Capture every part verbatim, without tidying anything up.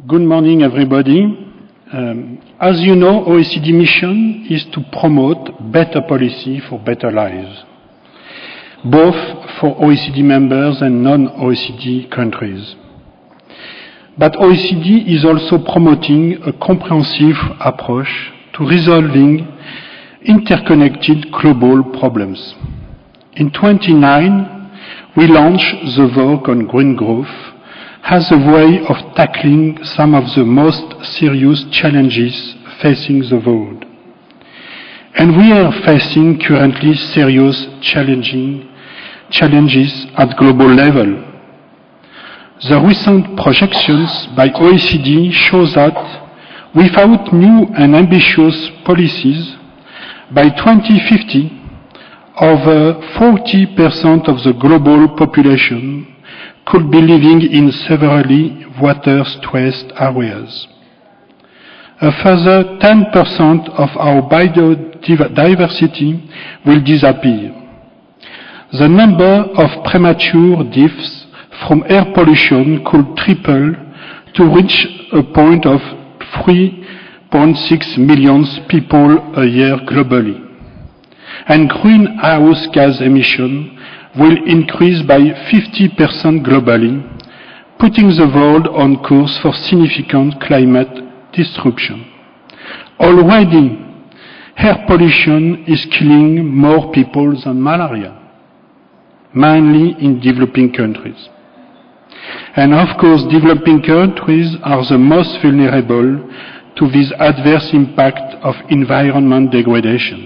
Good morning, everybody. Um, as you know, O E C D mission is to promote better policy for better lives, both for O E C D members and non-O E C D countries. But O E C D is also promoting a comprehensive approach to resolving interconnected global problems. In twenty-nine, we launched the work on green growth as a way of tackling some of the most serious challenges facing the world. And we are facing currently serious challenging challenges at global level. The recent projections by O E C D show that without new and ambitious policies, by twenty fifty, over forty percent of the global population could be living in severely water-stressed areas. A further ten percent of our biodiversity will disappear. The number of premature deaths from air pollution could triple to reach a point of three point six million people a year globally. And greenhouse gas emissions will increase by fifty percent globally, putting the world on course for significant climate disruption. Already, air pollution is killing more people than malaria, mainly in developing countries. And of course, developing countries are the most vulnerable to this adverse impact of environment degradation.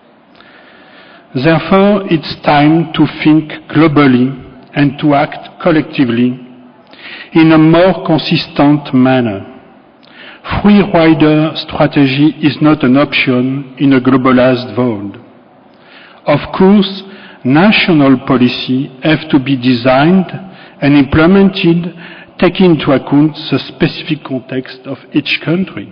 Therefore, it's time to think globally and to act collectively in a more consistent manner. Free rider strategy is not an option in a globalized world. Of course, national policy have to be designed and implemented, taking into account the specific context of each country.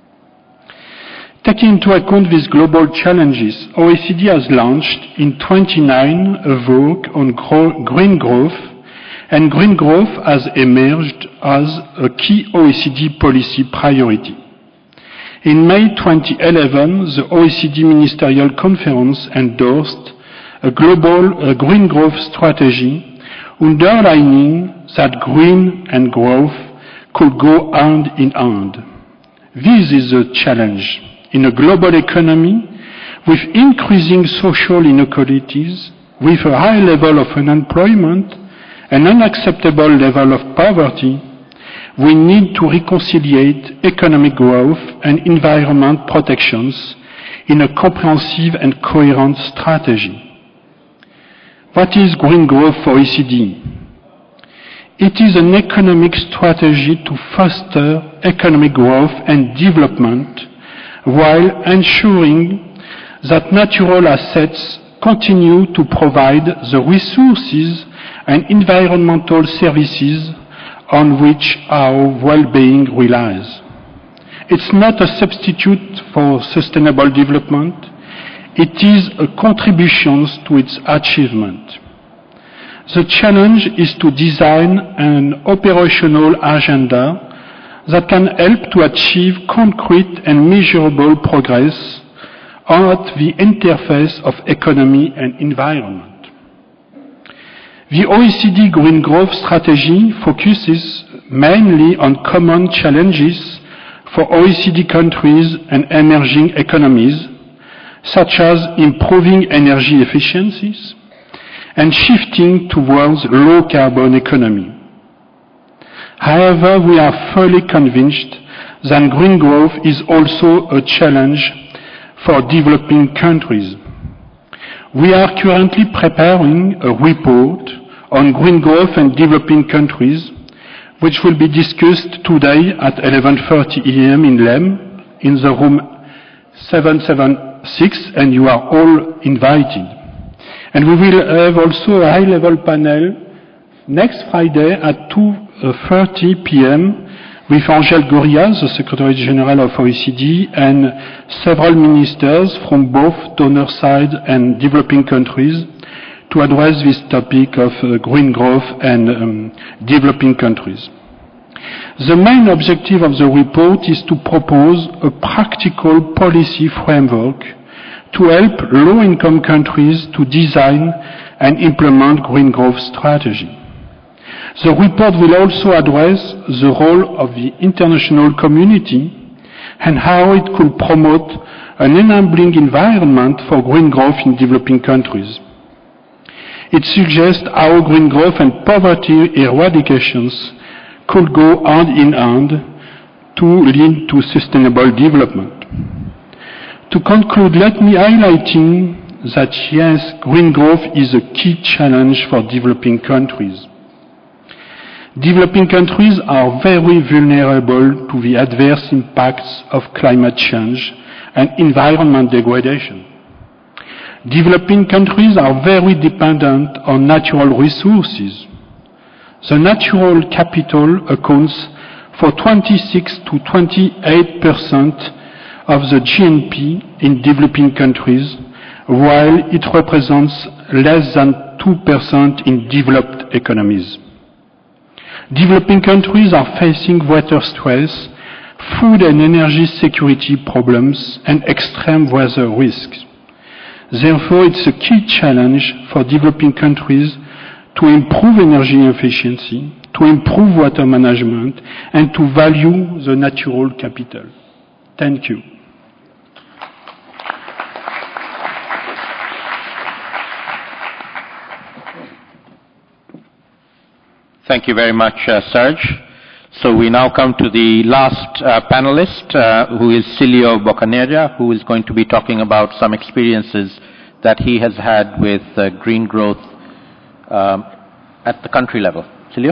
Taking into account these global challenges, O E C D has launched in twenty-nine a work on gro- green growth, and green growth has emerged as a key O E C D policy priority. In May twenty eleven, the O E C D Ministerial Conference endorsed a global uh, green growth strategy, underlining that green and growth could go hand in hand. This is a challenge in a global economy with increasing social inequalities, with a high level of unemployment and unacceptable level of poverty. We need to reconcile economic growth and environment protections in a comprehensive and coherent strategy. What is green growth for O E C D? It is an economic strategy to foster economic growth and development while ensuring that natural assets continue to provide the resources and environmental services on which our well-being relies. It's not a substitute for sustainable development. It is a contribution to its achievement. The challenge is to design an operational agenda that can help to achieve concrete and measurable progress at the interface of economy and environment. The O E C D Green Growth Strategy focuses mainly on common challenges for O E C D countries and emerging economies, such as improving energy efficiencies and shifting towards low-carbon economy. However, we are fully convinced that green growth is also a challenge for developing countries. We are currently preparing a report on green growth and developing countries, which will be discussed today at eleven thirty a m in Lem, in the room seven seventy-six, and you are all invited. And we will have also a high-level panel next Friday at two thirty p m with Angèle Gurria, the Secretary General of O E C D, and several ministers from both donor side and developing countries to address this topic of uh, green growth and um, developing countries. The main objective of the report is to propose a practical policy framework to help low-income countries to design and implement green growth strategy. The report will also address the role of the international community and how it could promote an enabling environment for green growth in developing countries. It suggests how green growth and poverty eradications could go hand in hand to lead to sustainable development. To conclude, let me highlighting that yes, green growth is a key challenge for developing countries. Developing countries are very vulnerable to the adverse impacts of climate change and environment degradation. Developing countries are very dependent on natural resources. The natural capital accounts for twenty-six to twenty-eight percent of the G N P in developing countries, while it represents less than two percent in developed economies. Developing countries are facing water stress, food and energy security problems, and extreme weather risks. Therefore, it's a key challenge for developing countries to improve energy efficiency, to improve water management, and to value the natural capital. Thank you. Thank you very much, uh, Serge. So we now come to the last uh, panelist, uh, who is Cilio Boccanegra, who is going to be talking about some experiences that he has had with uh, green growth um, at the country level. Cilio?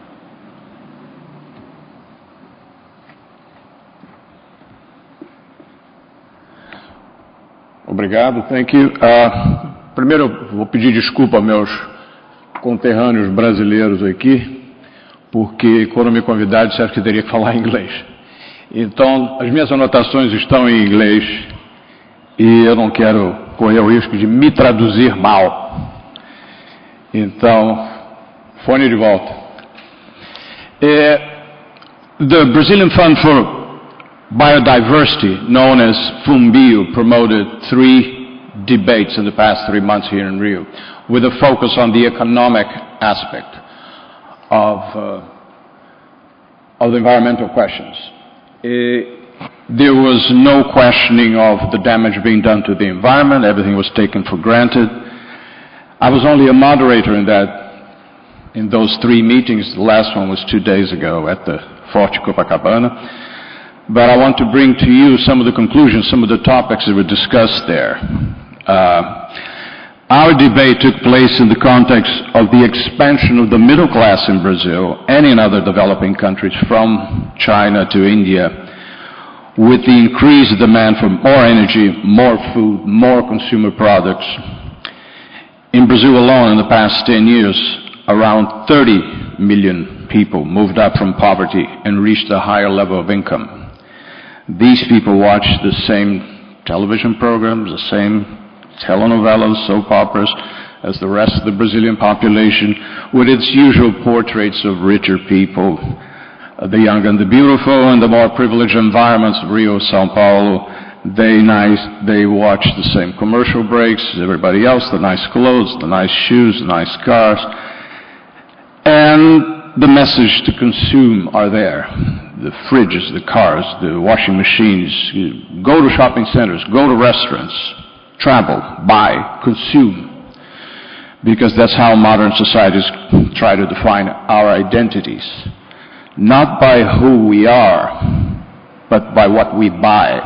Obrigado, thank you. Uh, primeiro eu vou pedir desculpa aos meus conterrâneos brasileiros aqui, porque quando me convidaram disseram que teria que falar inglês. Então, as minhas anotações estão em inglês e eu não quero correr o risco de me traduzir mal. Então, fone de volta. Uh, the Brazilian Fund for Biodiversity, known as FUNBIO, promoted three debates in the past three months here in Rio, with a focus on the economic aspect of, uh, of the environmental questions. Uh, there was no questioning of the damage being done to the environment. Everything was taken for granted. I was only a moderator in that, in those three meetings. The last one was two days ago at the Forte Copacabana. But I want to bring to you some of the conclusions, some of the topics that were discussed there. Uh, Our debate took place in the context of the expansion of the middle class in Brazil and in other developing countries, from China to India, with the increased demand for more energy, more food, more consumer products. In Brazil alone, in the past ten years, around thirty million people moved up from poverty and reached a higher level of income. These people watch the same television programs, the same telenovelas, soap operas, as the rest of the Brazilian population, with its usual portraits of richer people, uh, the young and the beautiful, and the more privileged environments of Rio, São Paulo. They, nice, they watch the same commercial breaks as everybody else, the nice clothes, the nice shoes, the nice cars, and the message to consume are there. The fridges, the cars, the washing machines. Go to shopping centers, go to restaurants, travel, buy, consume, because that's how modern societies try to define our identities. Not by who we are, but by what we buy.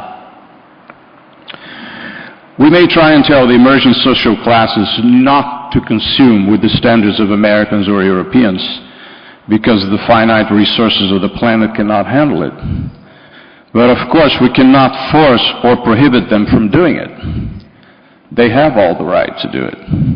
We may try and tell the emerging social classes not to consume with the standards of Americans or Europeans, because the finite resources of the planet cannot handle it. But of course, we cannot force or prohibit them from doing it. They have all the right to do it.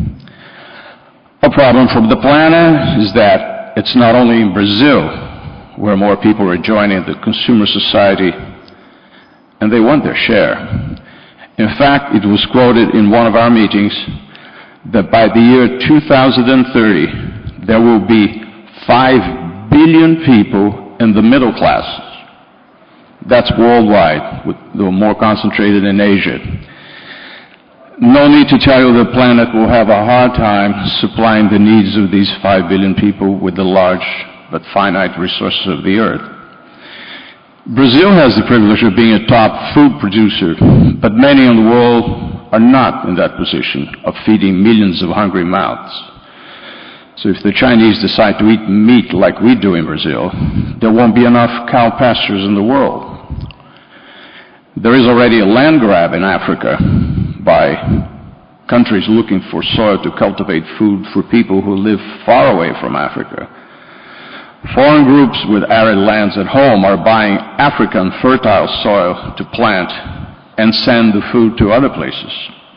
A problem for the planet is that it's not only in Brazil where more people are joining the consumer society, and they want their share. In fact, it was quoted in one of our meetings that by the year two thousand thirty, there will be five billion people and the middle classes. That's worldwide, with, though more concentrated in Asia. No need to tell you the planet will have a hard time supplying the needs of these five billion people with the large but finite resources of the earth. Brazil has the privilege of being a top food producer, but many in the world are not in that position of feeding millions of hungry mouths. So if the Chinese decide to eat meat like we do in Brazil, there won't be enough cow pastures in the world. There is already a land grab in Africa by countries looking for soil to cultivate food for people who live far away from Africa. Foreign groups with arid lands at home are buying African fertile soil to plant and send the food to other places.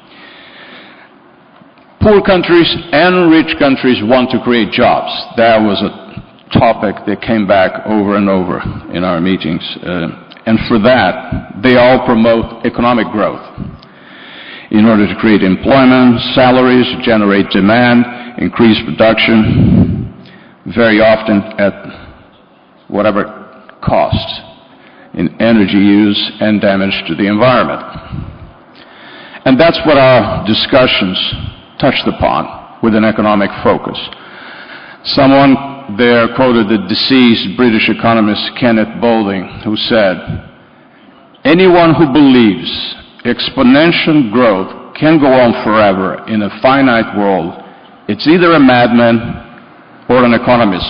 Poor countries and rich countries want to create jobs. That was a topic that came back over and over in our meetings. Uh, and for that, they all promote economic growth in order to create employment, salaries, generate demand, increase production, very often at whatever cost in energy use and damage to the environment. And that's what our discussions touched upon with an economic focus. Someone there quoted the deceased British economist Kenneth Boulding, who said, "Anyone who believes exponential growth can go on forever in a finite world, it's either a madman or an economist."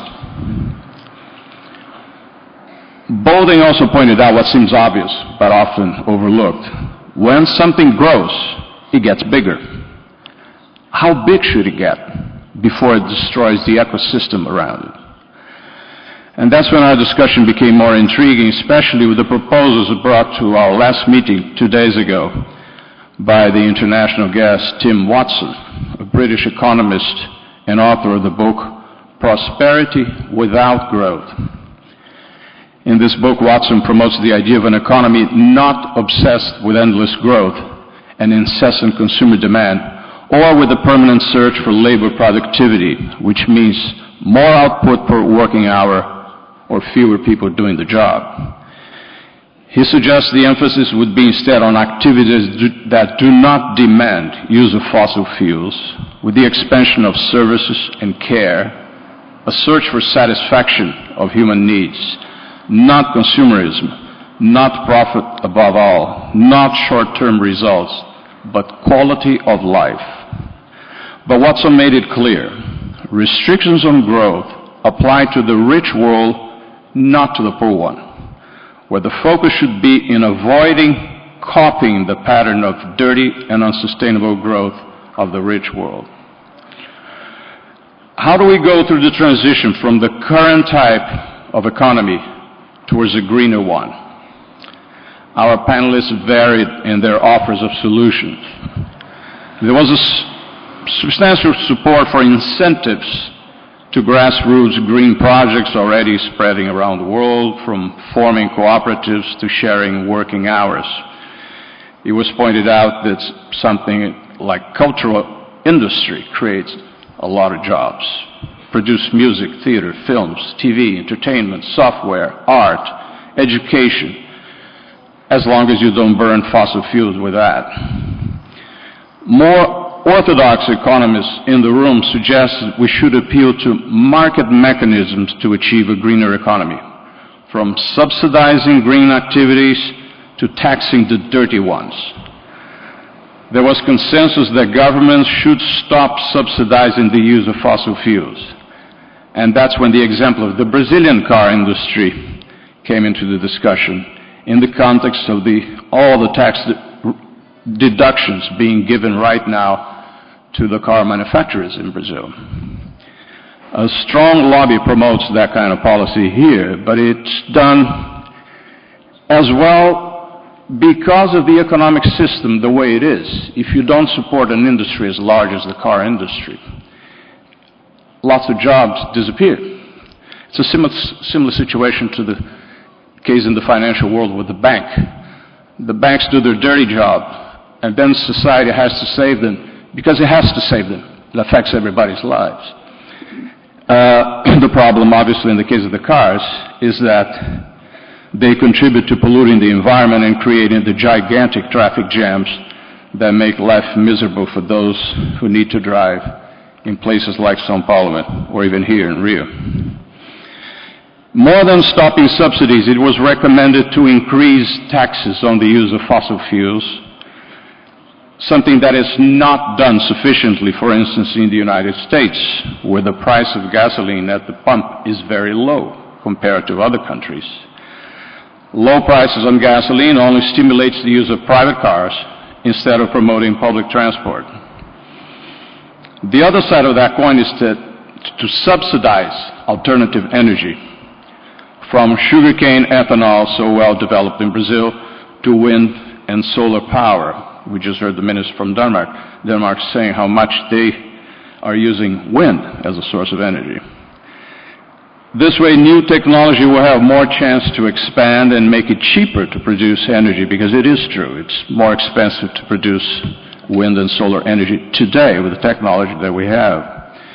Boulding also pointed out what seems obvious but often overlooked. When something grows, it gets bigger. How big should it get before it destroys the ecosystem around it? And that's when our discussion became more intriguing, especially with the proposals brought to our last meeting two days ago by the international guest Tim Watson, a British economist and author of the book Prosperity Without Growth. In this book, Watson promotes the idea of an economy not obsessed with endless growth and incessant consumer demand, or with a permanent search for labor productivity, which means more output per working hour or fewer people doing the job. He suggests the emphasis would be instead on activities do, that do not demand use of fossil fuels, with the expansion of services and care, a search for satisfaction of human needs, not consumerism, not profit above all, not short-term results, but quality of life. But Watson made it clear, restrictions on growth apply to the rich world, not to the poor one, where the focus should be in avoiding copying the pattern of dirty and unsustainable growth of the rich world. How do we go through the transition from the current type of economy towards a greener one? Our panelists varied in their offers of solutions. There was a substantial support for incentives to grassroots green projects already spreading around the world, from forming cooperatives to sharing working hours. It was pointed out that something like cultural industry creates a lot of jobs. Produce music, theater, films, T V, entertainment, software, art, education, as long as you don't burn fossil fuels with that. More orthodox economists in the room suggest that we should appeal to market mechanisms to achieve a greener economy, from subsidizing green activities to taxing the dirty ones. There was consensus that governments should stop subsidizing the use of fossil fuels. And that's when the example of the Brazilian car industry came into the discussion in the context of the, all the tax de- deductions being given right now to the car manufacturers in Brazil. A strong lobby promotes that kind of policy here, but it's done as well because of the economic system the way it is. If you don't support an industry as large as the car industry, lots of jobs disappear. It's a similar, similar situation to the case in the financial world with the bank. The banks do their dirty job, and then society has to save them because it has to save them. It affects everybody's lives. Uh, the problem, obviously, in the case of the cars, is that they contribute to polluting the environment and creating the gigantic traffic jams that make life miserable for those who need to drive in places like São Paulo or even here in Rio. More than stopping subsidies, it was recommended to increase taxes on the use of fossil fuels, something that is not done sufficiently, for instance, in the United States, where the price of gasoline at the pump is very low compared to other countries. Low prices on gasoline only stimulates the use of private cars instead of promoting public transport. The other side of that coin is to, to subsidize alternative energy, from sugarcane ethanol, so well developed in Brazil, to wind and solar power. We just heard the minister from Denmark, Denmark saying how much they are using wind as a source of energy. This way, new technology will have more chance to expand and make it cheaper to produce energy, because it is true, it's more expensive to produce wind and solar energy today with the technology that we have.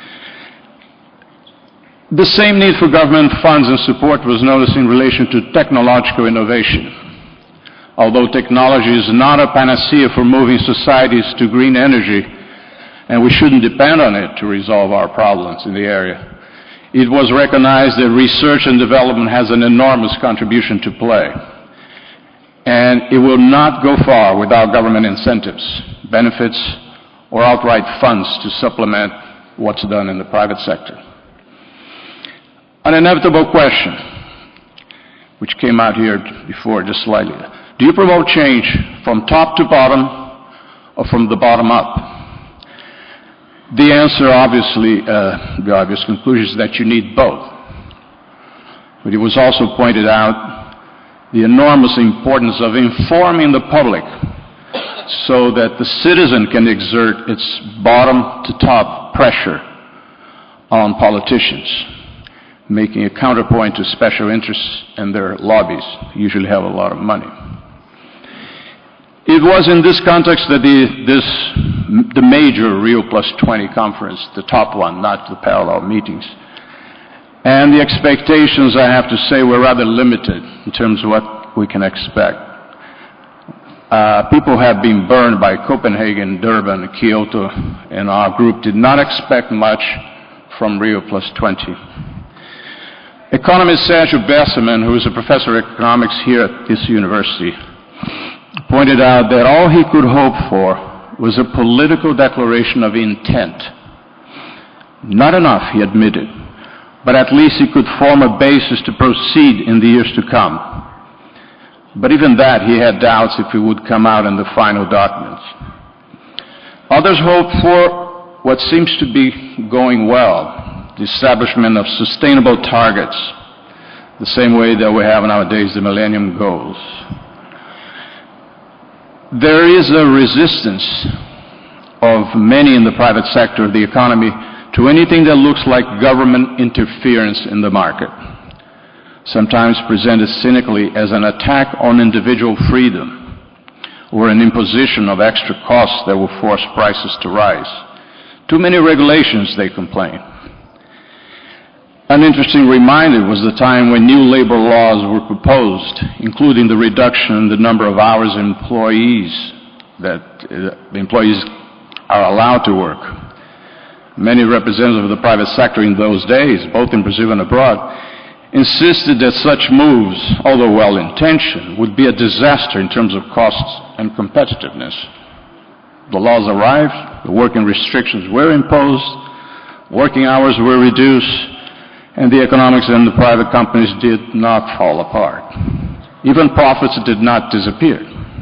The same need for government funds and support was noticed in relation to technological innovation. Although technology is not a panacea for moving societies to green energy, and we shouldn't depend on it to resolve our problems in the area, it was recognized that research and development has an enormous contribution to play. And it will not go far without government incentives, benefits, or outright funds to supplement what's done in the private sector. An inevitable question, which came out here before just slightly. Do you promote change from top to bottom or from the bottom up? The answer, obviously, uh, the obvious conclusion is that you need both. But it was also pointed out the enormous importance of informing the public so that the citizen can exert its bottom to top pressure on politicians, making a counterpoint to special interests and their lobbies, who usually have a lot of money. It was in this context that the, this, the major Rio Plus twenty conference, the top one, not the parallel meetings, and the expectations, I have to say, were rather limited in terms of what we can expect. Uh, people have been burned by Copenhagen, Durban, Kyoto, and our group did not expect much from Rio Plus twenty. Economist Sergio Besseman, who is a professor of economics here at this university, pointed out that all he could hope for was a political declaration of intent. Not enough, he admitted, but at least he could form a basis to proceed in the years to come. But even that, he had doubts if it would come out in the final documents. Others hoped for what seems to be going well, the establishment of sustainable targets, the same way that we have nowadays the Millennium Goals. There is a resistance of many in the private sector of the economy to anything that looks like government interference in the market, sometimes presented cynically as an attack on individual freedom or an imposition of extra costs that will force prices to rise. Too many regulations, they complain. An interesting reminder was the time when new labor laws were proposed, including the reduction in the number of hours employees that uh, the employees are allowed to work. Many representatives of the private sector in those days, both in Brazil and abroad, insisted that such moves, although well-intentioned, would be a disaster in terms of costs and competitiveness. The laws arrived, the working restrictions were imposed, working hours were reduced, and the economics in the private companies did not fall apart. Even profits did not disappear.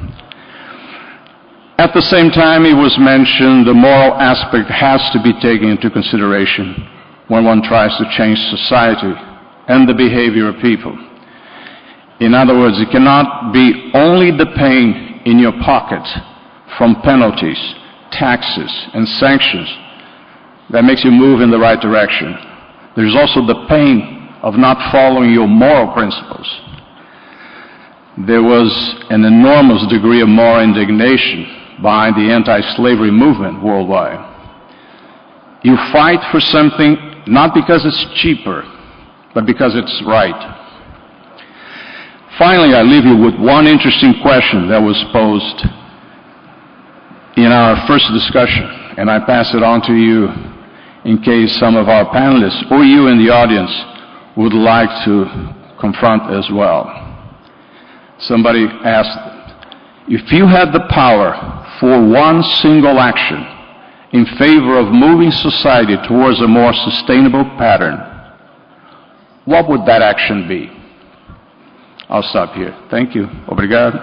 At the same time, it was mentioned the moral aspect has to be taken into consideration when one tries to change society and the behavior of people. In other words, it cannot be only the pain in your pocket from penalties, taxes, and sanctions that makes you move in the right direction. There's also the pain of not following your moral principles. There was an enormous degree of moral indignation behind the anti-slavery movement worldwide. You fight for something not because it's cheaper, but because it's right. Finally, I leave you with one interesting question that was posed in our first discussion, and I pass it on to you in case some of our panelists or you in the audience would like to confront as well. Somebody asked, if you had the power for one single action in favor of moving society towards a more sustainable pattern, what would that action be? I'll stop here. Thank you. Obrigado.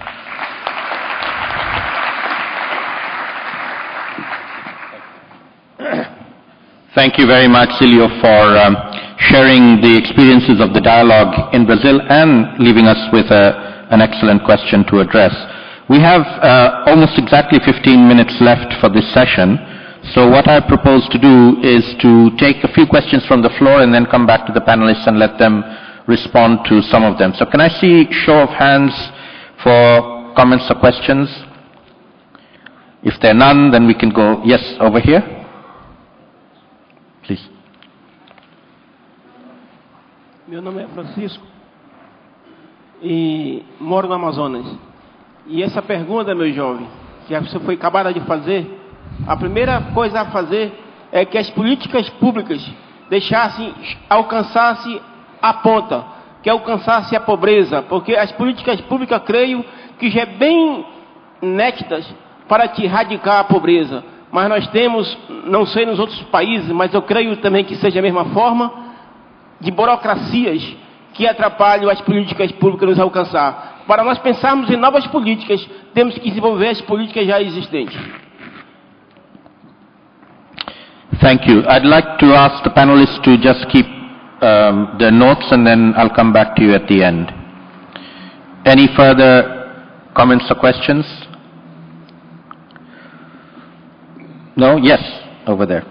Thank you very much, Silio, for um, sharing the experiences of the dialogue in Brazil and leaving us with a, an excellent question to address. We have uh, almost exactly fifteen minutes left for this session. So what I propose to do is to take a few questions from the floor and then come back to the panelists and let them respond to some of them. So can I see show of hands for comments or questions? If there are none, then we can go, yes, over here. Please. Meu nome é Francisco e moro no Amazonas. E essa pergunta, meu jovem, que você foi acabada de fazer, a primeira coisa a fazer é que as políticas públicas deixassem, alcançassem a ponta, que alcançasse a pobreza, porque as políticas públicas, creio, que já é bem nétidas para te erradicar a pobreza. Mas nós temos, não sei nos outros países, mas eu creio também que seja a mesma forma, de burocracias que atrapalham as políticas públicas nos alcançar. Para nós pensarmos em novas políticas, temos que desenvolver as políticas já existentes. Thank you. I'd like to ask the panelists to just keep um, their notes and then I'll come back to you at the end. Any further comments or questions? No? Yes, over there.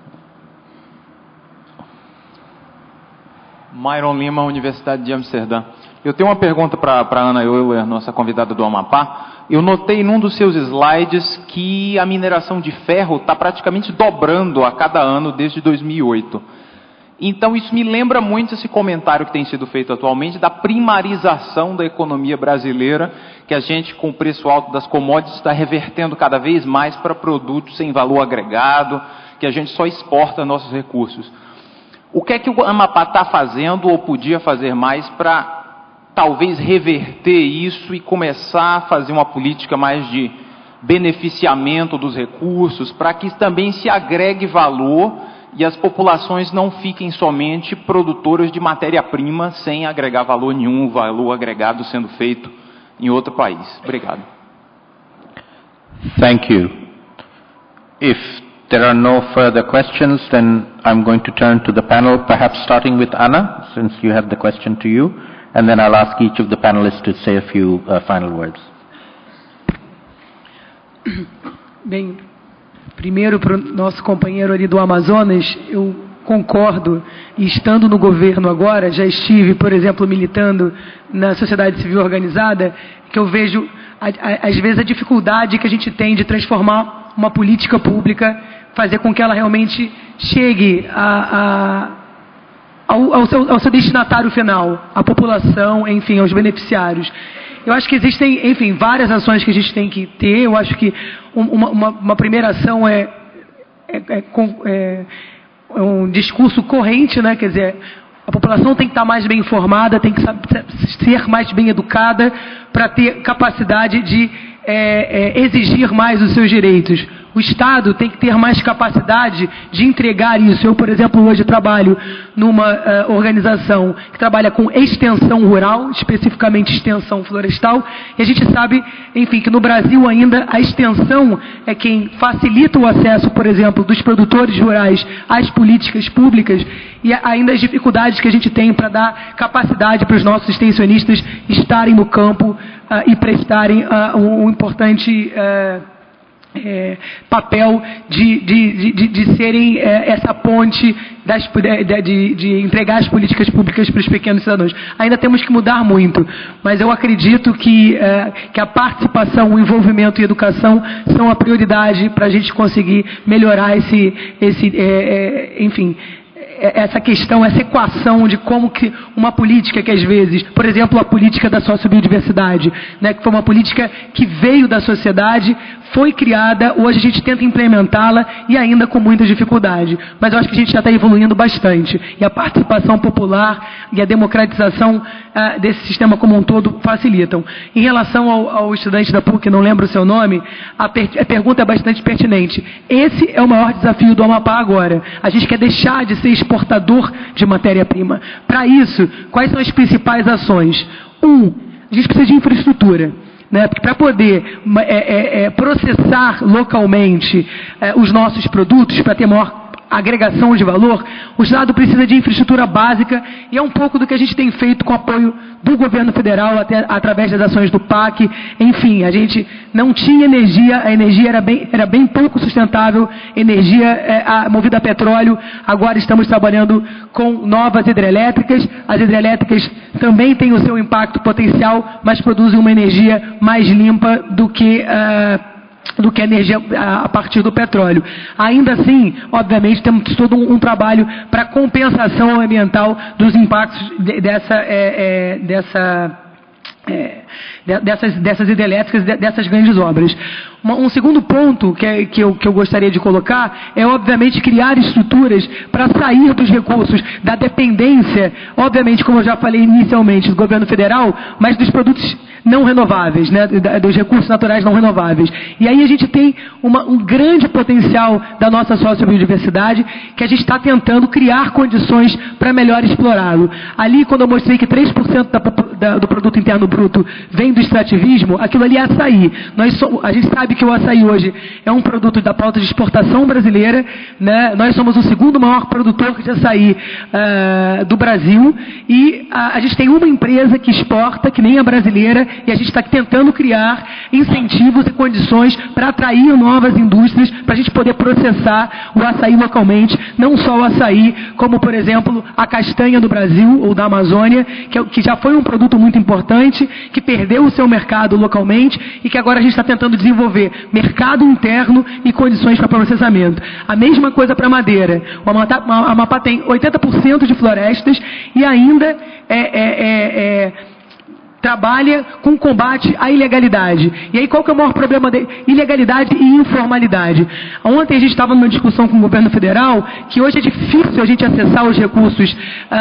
Myron Lima, Universidade de Amsterdã. Eu tenho uma pergunta para a Ana Euler, nossa convidada do Amapá. Eu notei num dos seus slides que a mineração de ferro está praticamente dobrando a cada ano desde dois mil e oito. Então isso me lembra muito esse comentário que tem sido feito atualmente da primarização da economia brasileira, que a gente, com o preço alto das commodities, está revertendo cada vez mais para produtos sem valor agregado, que a gente só exporta nossos recursos. O que é que o Amapá está fazendo ou podia fazer mais para talvez reverter isso e começar a fazer uma política mais de beneficiamento dos recursos, para que também se agregue valor e as populações não fiquem somente produtoras de matéria-prima sem agregar valor nenhum, valor agregado sendo feito em outro país? Obrigado. Thank you. If there are no further questions, then I'm going to turn to the panel, perhaps starting with Anna, since you have the question to you, and then I'll ask each of the panelists to say a few uh, final words. Bem, primeiro para o nosso companheiro ali do Amazonas, eu concordo, e estando no governo agora, já estive, por exemplo, militando na sociedade civil organizada, que eu vejo, às vezes, a dificuldade que a gente tem de transformar uma política pública, fazer com que ela realmente chegue a, a, ao, ao, seu, ao seu destinatário final, à população, enfim, aos beneficiários. Eu acho que existem, enfim, várias ações que a gente tem que ter. Eu acho que uma, uma, uma primeira ação é, é, é, é, é um discurso corrente, né? Quer dizer, a população tem que estar mais bem informada, tem que ser mais bem educada para ter capacidade de é, é, exigir mais os seus direitos. O Estado tem que ter mais capacidade de entregar isso. Eu, por exemplo, hoje trabalho numa uh, organização que trabalha com extensão rural, especificamente extensão florestal, e a gente sabe, enfim, que no Brasil ainda a extensão é quem facilita o acesso, por exemplo, dos produtores rurais às políticas públicas, e ainda as dificuldades que a gente tem para dar capacidade para os nossos extensionistas estarem no campo uh, e prestarem uh, um, um importante uh, É, papel de, de, de, de serem é, essa ponte das, de, de, de entregar as políticas públicas para os pequenos cidadãos. Ainda temos que mudar muito, mas eu acredito que, é, que a participação, o envolvimento e a educação são a prioridade para a gente conseguir melhorar esse, esse é, é, enfim, essa questão, essa equação de como que uma política que às vezes, por exemplo, a política da sociobiodiversidade, né, que foi uma política que veio da sociedade, foi criada, hoje a gente tenta implementá-la e ainda com muita dificuldade. Mas eu acho que a gente já está evoluindo bastante. E a participação popular e a democratização ah, desse sistema como um todo facilitam. Em relação ao, ao estudante da P U C, não lembro o seu nome, a, per, a pergunta é bastante pertinente. Esse é o maior desafio do Amapá agora. A gente quer deixar de ser exportador de matéria-prima. Para isso, quais são as principais ações? Um, a gente precisa de infraestrutura. Né, para poder é, é, é, processar localmente é, os nossos produtos, para ter maior agregação de valor, o Estado precisa de infraestrutura básica e é um pouco do que a gente tem feito com o apoio do governo federal, até através das ações do P A C. Enfim, a gente não tinha energia, a energia era bem, era bem pouco sustentável, energia é, a, movida a petróleo. Agora estamos trabalhando com novas hidrelétricas. As hidrelétricas também têm o seu impacto potencial, mas produzem uma energia mais limpa do que uh, do que a energia a partir do petróleo. Ainda assim, obviamente, temos todo um, um trabalho para compensação ambiental dos impactos de, dessa, é, é, dessa, é, dessas, dessas hidrelétricas, dessas grandes obras. Um segundo ponto que, é, que, eu, que eu gostaria de colocar é, obviamente, criar estruturas para sair dos recursos, da dependência, obviamente, como eu já falei inicialmente, do governo federal, mas dos produtos não renováveis, né, dos recursos naturais não renováveis. E aí a gente tem uma, um grande potencial da nossa sociobiodiversidade, que a gente está tentando criar condições para melhor explorá-lo. Ali, quando eu mostrei que três por cento da, da, do produto interno bruto vem do extrativismo, aquilo ali é açaí. Nós so, a gente sabe que o açaí hoje é um produto da pauta de exportação brasileira, né? Nós somos o segundo maior produtor de açaí uh, do Brasil, e uh, a gente tem uma empresa que exporta, que nem a brasileira, e a gente está tentando criar incentivos e condições para atrair novas indústrias, para a gente poder processar o açaí localmente, não só o açaí, como, por exemplo, a castanha do Brasil ou da Amazônia, que, é, que já foi um produto muito importante, que perdeu o seu mercado localmente e que agora a gente está tentando desenvolver mercado interno e condições para processamento. A mesma coisa para a madeira. O Amapá, a Amapá tem oitenta por cento de florestas e ainda é, é, é, é trabalha com combate à ilegalidade. E aí qual que é o maior problema de ilegalidade e informalidade? Ontem a gente estava numa discussão com o governo federal que hoje é difícil a gente acessar os recursos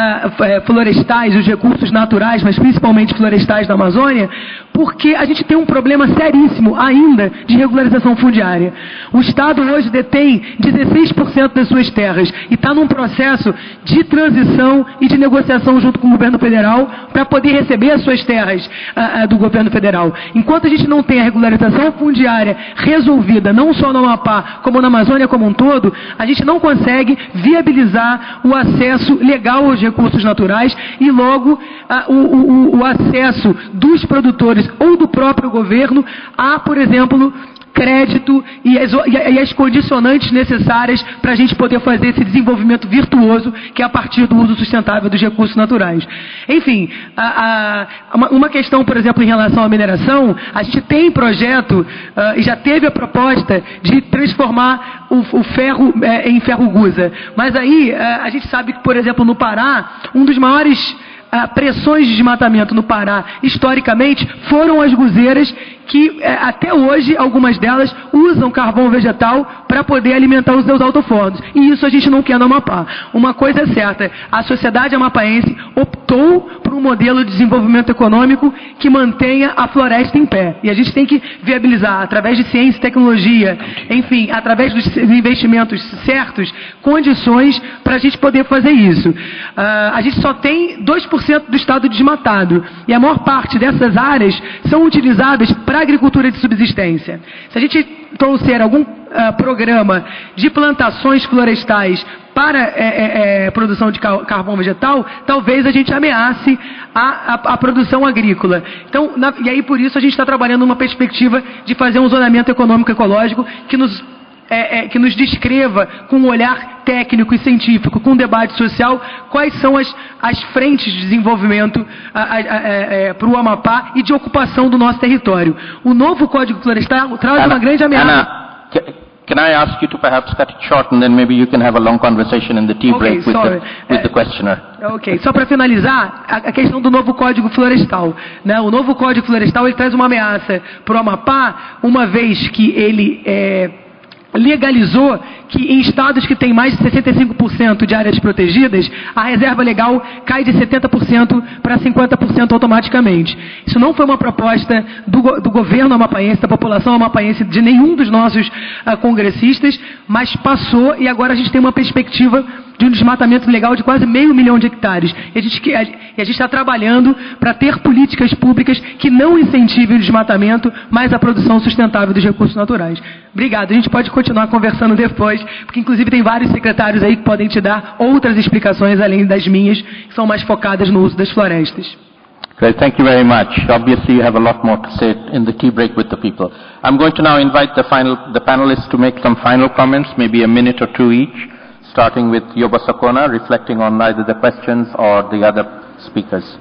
uh, florestais, os recursos naturais, mas principalmente florestais da Amazônia, porque a gente tem um problema seríssimo ainda de regularização fundiária. O Estado hoje detém dezesseis por cento das suas terras e está num processo de transição e de negociação junto com o governo federal para poder receber as suas terras uh, uh, do governo federal. Enquanto a gente não tem a regularização fundiária resolvida, não só no Amapá, como na Amazônia como um todo, a gente não consegue viabilizar o acesso legal aos recursos naturais e logo uh, o, o, o acesso dos produtores ou do próprio governo a, por exemplo, crédito e as, e as condicionantes necessárias para a gente poder fazer esse desenvolvimento virtuoso que é a partir do uso sustentável dos recursos naturais. Enfim, a, a, uma, uma questão, por exemplo, em relação à mineração, a gente tem projeto uh, e já teve a proposta de transformar o, o ferro é, em ferro gusa. Mas aí uh, a gente sabe que, por exemplo, no Pará, um dos maiores Uh, pressões de desmatamento no Pará, historicamente, foram as guzeiras que, uh, até hoje, algumas delas usam carvão vegetal para poder alimentar os seus alto-fornos. E isso a gente não quer no Amapá. Uma coisa é certa, a sociedade amapaense optou por um modelo de desenvolvimento econômico que mantenha a floresta em pé. E a gente tem que viabilizar, através de ciência e tecnologia, enfim, através dos investimentos certos, condições para a gente poder fazer isso. Uh, a gente só tem dois por cento do estado desmatado. E a maior parte dessas áreas são utilizadas para agricultura de subsistência. Se a gente trouxer algum uh, programa de plantações florestais para é, é, é, produção de carvão vegetal, talvez a gente ameace a, a, a produção agrícola. Então, na, e aí por isso a gente está trabalhando numa perspectiva de fazer um zonamento econômico ecológico que nos É, é, que nos descreva com um olhar técnico e científico, com um debate social, quais são as, as frentes de desenvolvimento para o Amapá e de ocupação do nosso território. O novo Código Florestal traz Ana, uma grande ameaça. Ana, can I ask you to perhaps cut it short, and then maybe you can have a long conversation in the tea Okay, break with, sorry. the, with the questioner. Ok, só para finalizar, a, a questão do novo Código Florestal. Né? O novo Código Florestal ele traz uma ameaça para o Amapá, uma vez que ele é, legalizou que em estados que têm mais de sessenta e cinco por cento de áreas protegidas, a reserva legal cai de setenta por cento para cinquenta por cento automaticamente. Isso não foi uma proposta do, do governo amapaense, da população amapaense, de nenhum dos nossos uh, congressistas, mas passou e agora a gente tem uma perspectiva de um desmatamento legal de quase meio milhão de hectares. E a gente a, a gente está trabalhando para ter políticas públicas que não incentivem o desmatamento, mas a produção sustentável dos recursos naturais. Obrigado. A gente pode continuar conversando depois, porque inclusive tem vários secretários aí que podem te dar outras explicações além das minhas, que são mais focadas no uso das florestas. Great, thank you very much. Obviously, you have a lot more to say in the tea break with the people. I'm going to now invite the final, the panelists to make some final comments, maybe a minute or two each, starting with Yoba Sakona, reflecting on either the questions or the other speakers.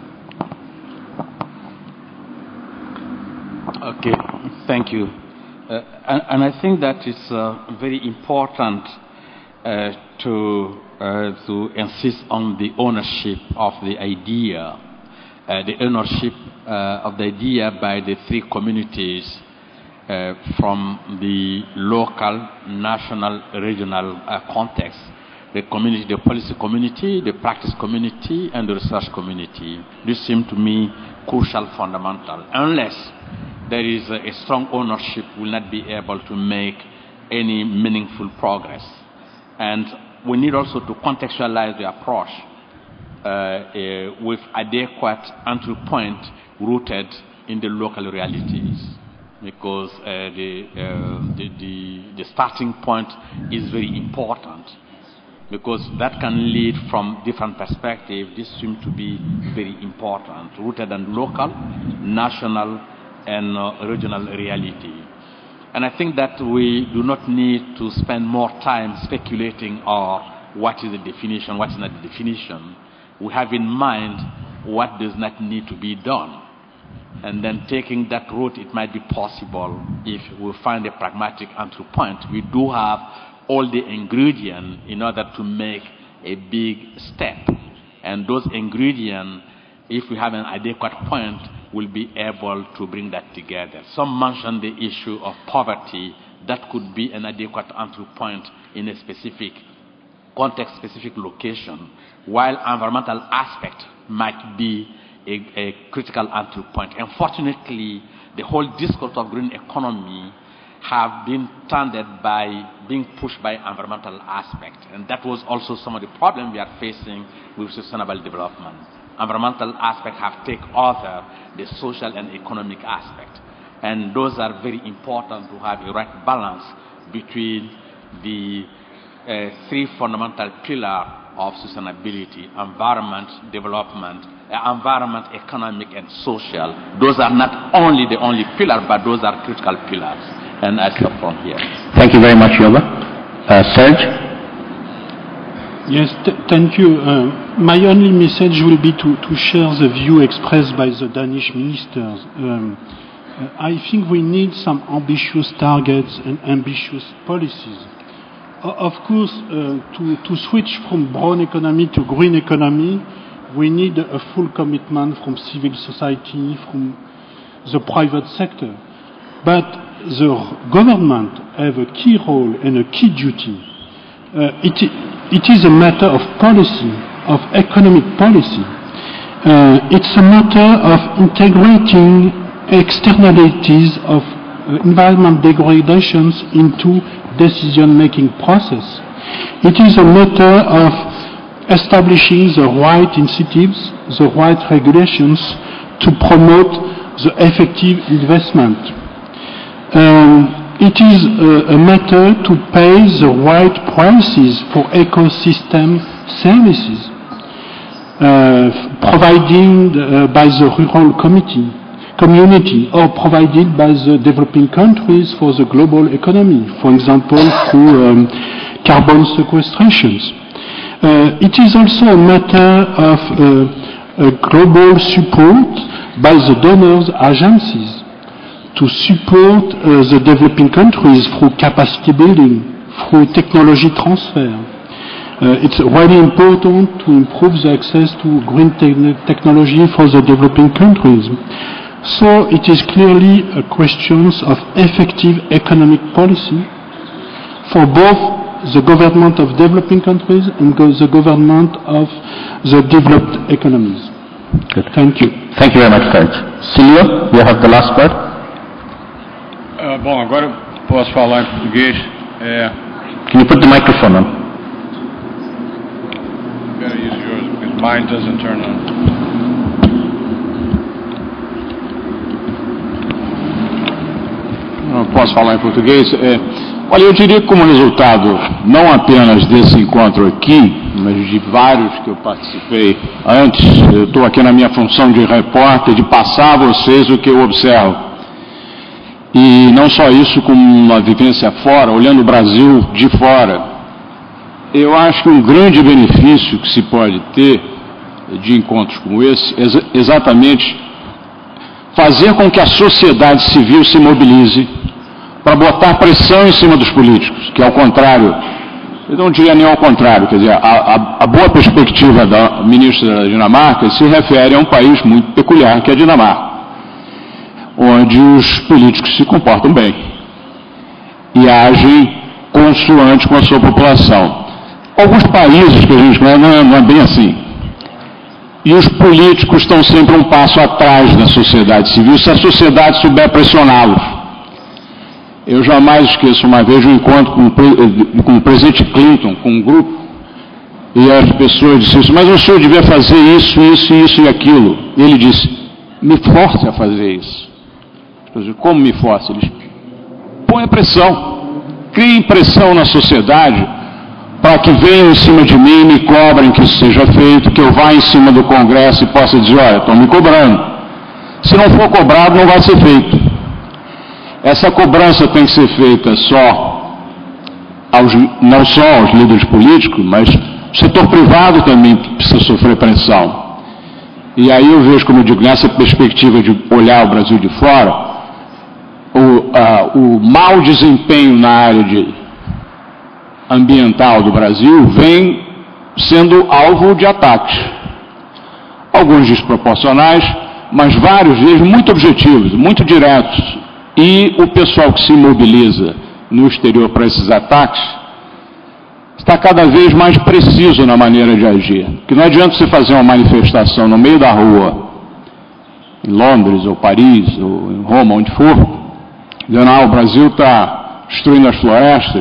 Okay, thank you. Uh, and, and I think that it's uh, very important uh, to, uh, to insist on the ownership of the idea, uh, the ownership uh, of the idea by the three communities uh, from the local, national, regional uh, context. The community, the policy community, the practice community, and the research community. This seems to me crucial, fundamental. Unless there is a, a strong ownership, will not be able to make any meaningful progress. And we need also to contextualize the approach uh, uh, with adequate entry point rooted in the local realities. Because uh, the, uh, the, the, the starting point is very important. Because that can lead from different perspectives. This seems to be very important, rooted in local, national, and uh, regional reality. And I think that we do not need to spend more time speculating on what is the definition, what is not the definition. We have in mind what does not need to be done. And then taking that route, it might be possible if we find a pragmatic entry point. We do have all the ingredients in order to make a big step. And those ingredients, if we have an adequate point, will be able to bring that together. Some mentioned the issue of poverty. That could be an adequate entry point in a specific context, specific location, while environmental aspect might be a, a critical entry point. Unfortunately, the whole discourse of green economy have been tainted by being pushed by environmental aspect. And that was also some of the problems we are facing with sustainable development. Environmental aspects have taken over the social and economic aspect. And those are very important to have a right balance between the uh, three fundamental pillars of sustainability: environment, development, uh, environment, economic, and social. Those are not only the only pillars, but those are critical pillars. And I stop from here. Thank you very much, Yoba. Uh, Serge? Yes, th thank you. Uh, my only message will be to, to share the view expressed by the Danish ministers. Um, uh, I think we need some ambitious targets and ambitious policies. O of course, uh, to, to switch from brown economy to green economy, we need a full commitment from civil society, from the private sector. But the government have a key role and a key duty. Uh, it, it is a matter of policy, of economic policy. Uh, it's a matter of integrating externalities of uh, environment degradations into decision-making process. It is a matter of establishing the right incentives, the right regulations to promote the effective investment. Um, It is a, a matter to pay the right prices for ecosystem services, uh, provided uh, by the rural committee, community or provided by the developing countries for the global economy, for example, through um, carbon sequestrations. Uh, it is also a matter of uh, a global support by the donors' agencies to support uh, the developing countries through capacity building, through technology transfer. Uh, it's really important to improve the access to green te technology for the developing countries. So it is clearly a question of effective economic policy for both the government of developing countries and go the government of the developed economies. Good. Thank you. Thank you very much, Serge. Cilio, you have the last word. Uh, bom, agora eu posso falar em português. É... Can you put the microphone on? I'm going to use yours because mine doesn't turn on. Eu posso falar em português? É... Olha, eu diria que como resultado, não apenas desse encontro aqui, mas de vários que eu participei antes, eu estou aqui na minha função de repórter, de passar a vocês o que eu observo. E não só isso, como uma vivência fora, olhando o Brasil de fora. Eu acho que um grande benefício que se pode ter de encontros como esse é exatamente fazer com que a sociedade civil se mobilize para botar pressão em cima dos políticos, que ao contrário, eu não diria nem ao contrário, quer dizer, a, a, a boa perspectiva da ministra da Dinamarca se refere a um país muito peculiar, que é a Dinamarca, onde os políticos se comportam bem e agem consoante com a sua população. Alguns países que a gente conhece não é, não é bem assim. E os políticos estão sempre um passo atrás da sociedade civil, se a sociedade souber pressioná-los. Eu jamais esqueço uma vez um encontro com, com o presidente Clinton, com um grupo, e as pessoas disseram assim, mas o senhor devia fazer isso, isso, isso e aquilo. E ele disse, me force a fazer isso. Como me force? Ele disse, põe pressão, crie pressão na sociedade para que venham em cima de mim e me cobrem que isso seja feito, que eu vá em cima do Congresso e possa dizer, olha, estão me cobrando. Se não for cobrado, não vai ser feito. Essa cobrança tem que ser feita só aos, não só aos líderes políticos, mas o setor privado também precisa sofrer pressão. E aí eu vejo, como eu digo, nessa perspectiva de olhar o Brasil de fora, o, a, o mau desempenho na área de ambiental do Brasil vem sendo alvo de ataques. Alguns desproporcionais, mas vários deles muito objetivos, muito diretos. E o pessoal que se mobiliza no exterior para esses ataques está cada vez mais preciso na maneira de agir. Porque não adianta você fazer uma manifestação no meio da rua, em Londres, ou Paris, ou em Roma, onde for, dizendo, ah, o Brasil está destruindo as florestas,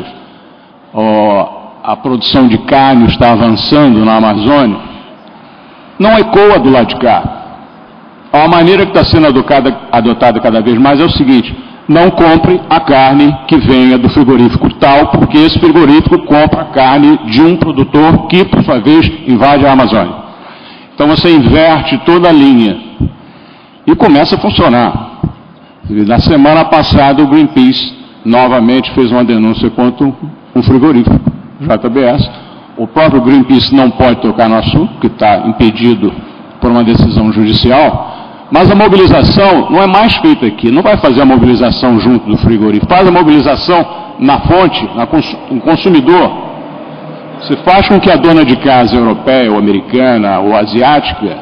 ou a produção de carne está avançando na Amazônia. Não ecoa do lado de cá. A maneira que está sendo adotada, adotada cada vez mais é o seguinte, não compre a carne que venha do frigorífico tal, porque esse frigorífico compra a carne de um produtor que, por sua vez, invade a Amazônia. Então você inverte toda a linha e começa a funcionar. Na semana passada o Greenpeace novamente fez uma denúncia contra um frigorífico, J B S. O próprio Greenpeace não pode tocar no assunto, que está impedido por uma decisão judicial. Mas a mobilização não é mais feita aqui, não vai fazer a mobilização junto do frigorífico, faz a mobilização na fonte, na cons no consumidor. Você faz com que a dona de casa europeia, ou americana, ou asiática,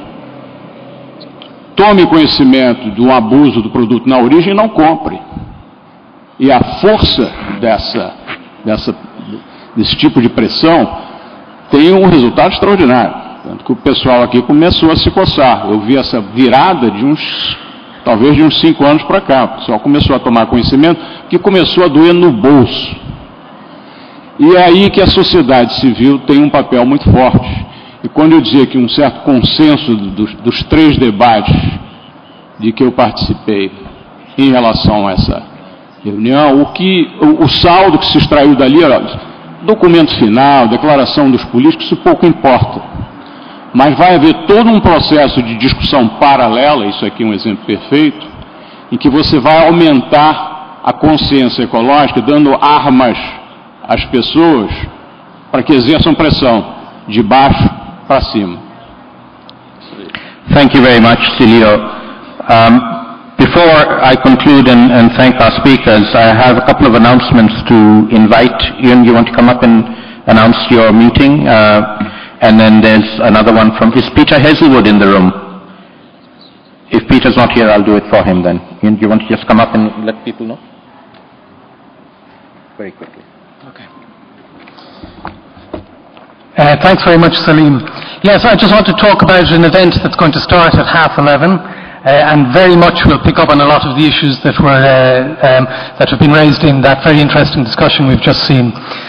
tome conhecimento de um abuso do produto na origem e não compre. E a força dessa, dessa, desse tipo de pressão tem um resultado extraordinário. Tanto que o pessoal aqui começou a se coçar. Eu vi essa virada de uns, talvez de uns cinco anos para cá. O pessoal começou a tomar conhecimento que começou a doer no bolso. E é aí que a sociedade civil tem um papel muito forte. E quando eu dizia que um certo consenso dos, dos três debates de que eu participei em relação a essa reunião, o, que, o, o saldo que se extraiu dali era documento final, declaração dos políticos, isso pouco importa. Mas vai haver todo um processo de discussão paralela, isso aqui é um exemplo perfeito, em que você vai aumentar a consciência ecológica, dando armas às pessoas para que exerçam pressão, de baixo para cima. Thank you very much, Cilio. Um, before I conclude and, and thank our speakers, I have a couple of announcements to invite. Ian, you want to come up and announce your meeting? Uh, and then there's another one from, is Peter Hazelwood in the room? If Peter's not here, I'll do it for him then. Ian, do you want to just come up and let people know? Very quickly. Okay. Uh, thanks very much, Salim. Yes, I just want to talk about an event that's going to start at half eleven, uh, and very much will pick up on a lot of the issues that were uh, um, that have been raised in that very interesting discussion we've just seen.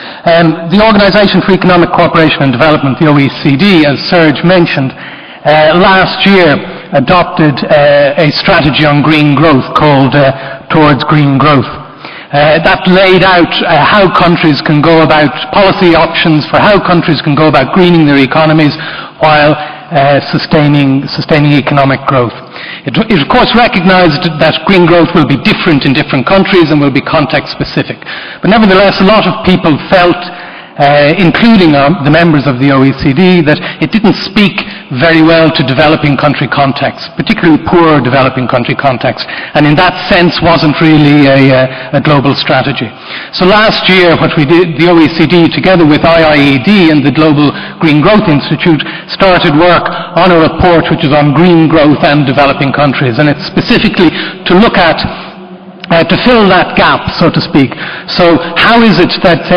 Um, the Organisation for Economic Cooperation and Development, the O E C D, as Serge mentioned, uh, last year adopted uh, a strategy on green growth called uh, Towards Green Growth. Uh, that laid out uh, how countries can go about policy options for how countries can go about greening their economies while uh, sustaining, sustaining economic growth. It, it of course recognised that green growth will be different in different countries and will be context specific. But nevertheless, a lot of people felt, uh, including uh, the members of the O E C D, that it didn't speak very well to developing country contexts, particularly poor developing country contexts, and in that sense wasn't really a, a global strategy. So last year what we did, the O E C D together with I I E D and the Global Green Growth Institute started work on a report which is on green growth and developing countries, and it's specifically to look at Uh, to fill that gap, so to speak. So how is it that uh,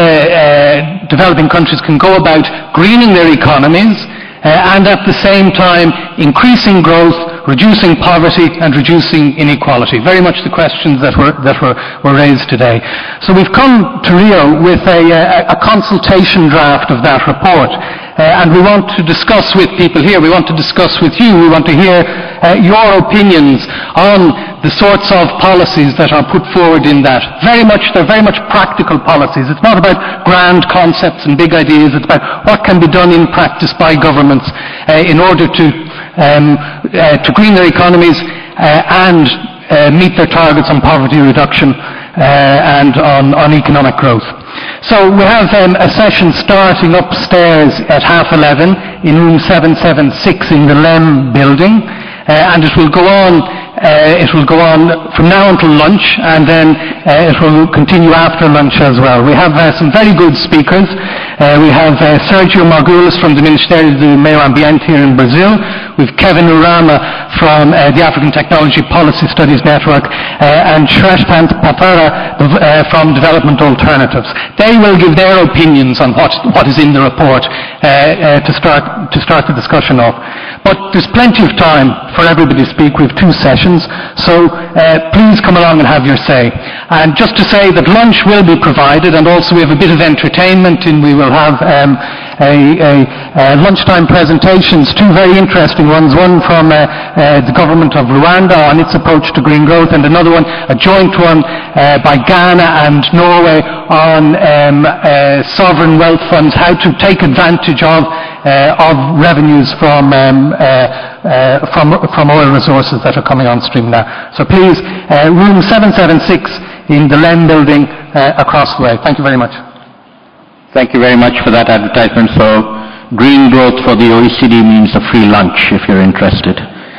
uh, developing countries can go about greening their economies uh, and at the same time increasing growth, reducing poverty and reducing inequality? Very much the questions that were, that were, were raised today. So we've come to Rio with a, a, a consultation draft of that report. Uh, and we want to discuss with people here, we want to discuss with you, we want to hear uh, your opinions on the sorts of policies that are put forward in that. Very much, they're very much practical policies. It's not about grand concepts and big ideas, it's about what can be done in practice by governments uh, in order to, um, uh, to green their economies uh, and uh, meet their targets on poverty reduction uh, and on, on economic growth. So we have um, a session starting upstairs at half eleven in room seven seven six in the Lem building, uh, and it will go on. Uh, it will go on from now until lunch, and then uh, it will continue after lunch as well. We have uh, some very good speakers. Uh, we have uh, Sergio Margulis from the Ministério do Meio Ambiente here in Brazil. We have Kevin Urama from uh, the African Technology Policy Studies Network, uh, and Shrestant Patara uh, from Development Alternatives. They will give their opinions on what, what is in the report uh, uh, to start to start the discussion off. But there's plenty of time for everybody to speak. We have two sessions, so uh, please come along and have your say. And just to say that lunch will be provided, and also we have a bit of entertainment, and we will have um, a, a, a lunchtime presentations, two very interesting ones, one from uh, uh, the government of Rwanda on its approach to green growth, and another one, a joint one uh, by Ghana and Norway on um, uh, sovereign wealth funds, how to take advantage of Uh, of revenues from, um, uh, uh, from, from oil resources that are coming on stream now. So please, uh, room seven seven six in the Lem building uh, across the way. Thank you very much. Thank you very much for that advertisement. So green growth for the O E C D means a free lunch if you're interested.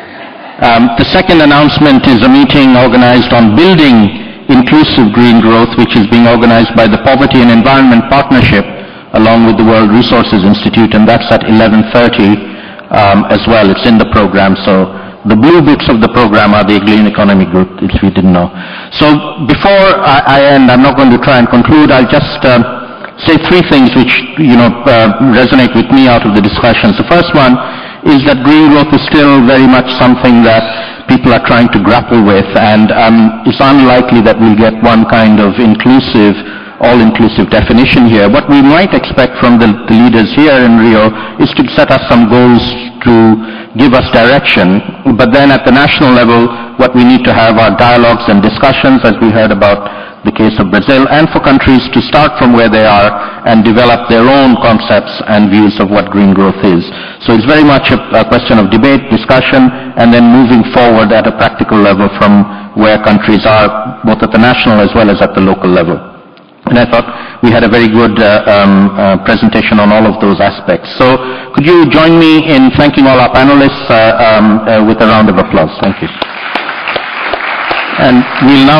Um, the second announcement is a meeting organized on building inclusive green growth, which is being organized by the Poverty and Environment Partnership along with the World Resources Institute, and that's at eleven thirty um, as well. It's in the program. So the blue books of the program are the Green Economy Group, if we didn't know. So before I, I end, I'm not going to try and conclude. I'll just uh, say three things which, you know, uh, resonate with me out of the discussions. The first one is that green growth is still very much something that people are trying to grapple with, and um, it's unlikely that we'll get one kind of inclusive all-inclusive definition here. What we might expect from the, the leaders here in Rio is to set us some goals to give us direction, but then at the national level, what we need to have are dialogues and discussions, as we heard about the case of Brazil, and for countries to start from where they are and develop their own concepts and views of what green growth is. So it's very much a, a question of debate, discussion, and then moving forward at a practical level from where countries are, both at the national as well as at the local level. And I thought we had a very good uh, um, uh, presentation on all of those aspects. So could you join me in thanking all our panelists uh, um, uh, with a round of applause? Thank you. And we'll now